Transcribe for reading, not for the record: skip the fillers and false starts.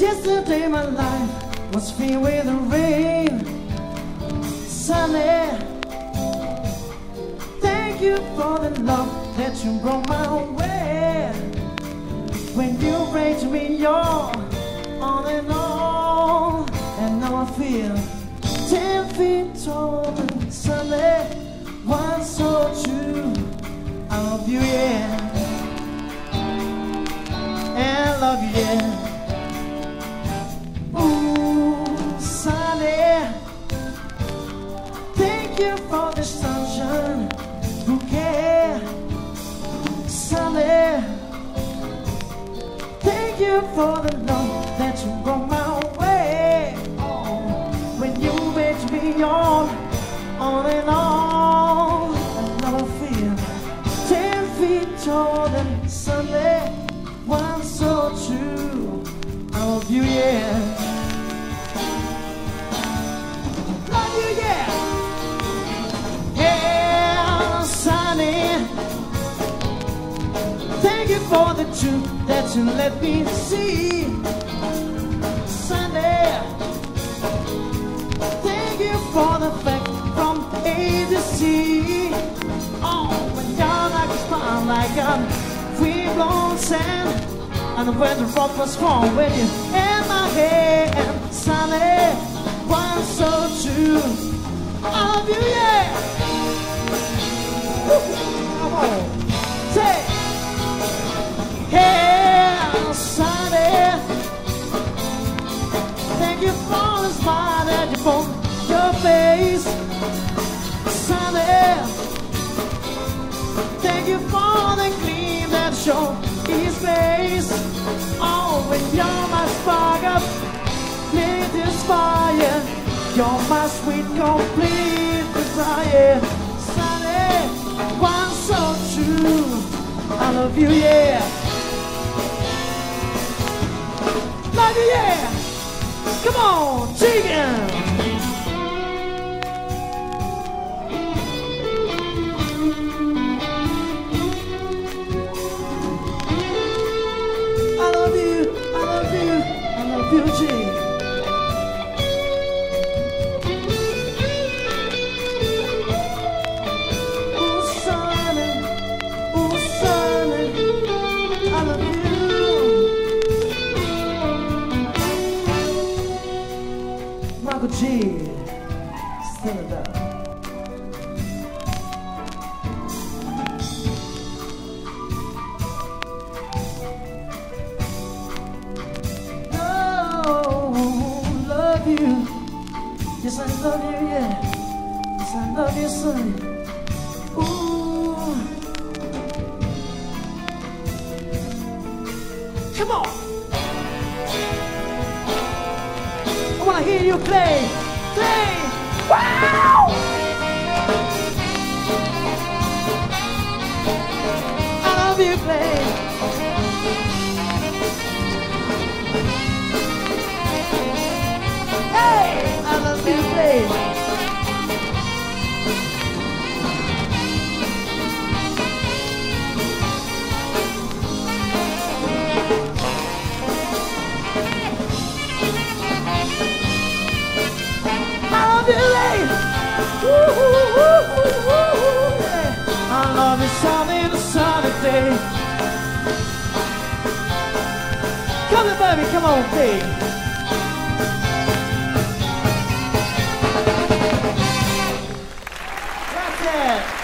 Yesterday my life was filled with rain. Sunny, thank you for the love that you brought my way. When you raised me your on and on, and now I feel 10 feet tall. And Sunday, one so true. I love you, yeah, and I love you, yeah. Thank you for the sunshine, bouquet, Sunny. Thank you for the love that you brought my way. Oh, when you made me on and on, and now I feel 10 feet tall. And Sunday, one so true. I love you, yeah. Love you, yeah. Thank you for the truth that you let me see, Sunday. Thank you for the fact from A to Z. Oh, when you're like a smile, like a free-blown sand, and when the rock was formed when you in my hand, Sunday, one so true. I love you, yeah. Come on, say. Hey, Sunny, thank you for the smile that you put your face, Sunny. Thank you for the gleam that shows his face. Oh, when you're my spark up, lit this fire. You're my sweet, complete desire, Sunny, one so true. I love you, yeah. Love you, yeah. Come on, chicken. I love you, I love you, I love you, G. Michael G. Stand up. Oh, love you. Yes, I love you, yeah. Yes, I love you, son. Ooh. Come on. I wanna hear you play, play, wow! I love you, play. Hey, I love you, play. I love you, sunny, the sunny day. Come on, baby, come on, baby. That's it.